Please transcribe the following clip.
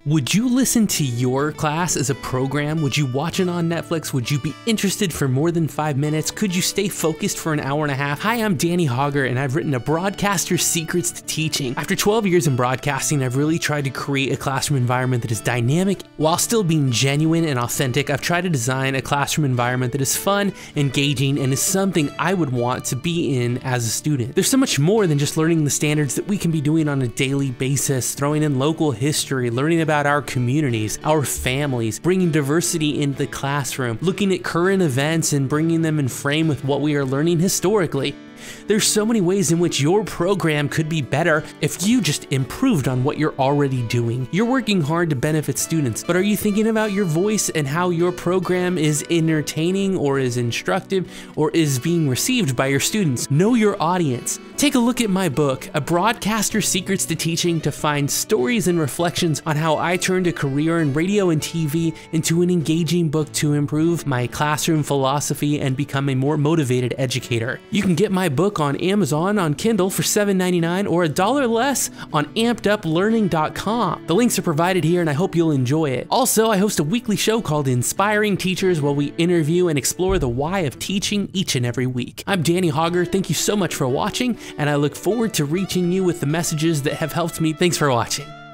Would you listen to your class as a program? Would you watch it on Netflix? Would you be interested for more than 5 minutes? Could you stay focused for an hour and a half? Hi, I'm Danny Hauger, and I've written a Broadcaster's Secrets to Teaching. After 12 years in broadcasting, I've really tried to create a classroom environment that is dynamic while still being genuine and authentic. I've tried to design a classroom environment that is fun, engaging, and is something I would want to be in as a student. There's so much more than just learning the standards that we can be doing on a daily basis, throwing in local history, learning about our communities, our families, bringing diversity into the classroom, looking at current events and bringing them in frame with what we are learning historically. There's so many ways in which your program could be better if you just improved on what you're already doing. You're working hard to benefit students, but are you thinking about your voice and how your program is entertaining or is instructive or is being received by your students? Know your audience. Take a look at my book, A Broadcaster's Secrets to Teaching, to find stories and reflections on how I turned a career in radio and TV into an engaging book to improve my classroom philosophy and become a more motivated educator. You can get my book on Amazon on Kindle for $7.99 or $1 less on ampeduplearning.com. The links are provided here and I hope you'll enjoy it. Also, I host a weekly show called Inspiring Teachers where we interview and explore the why of teaching each and every week. I'm Danny Hauger. Thank you so much for watching, and I look forward to reaching you with the messages that have helped me. Thanks for watching.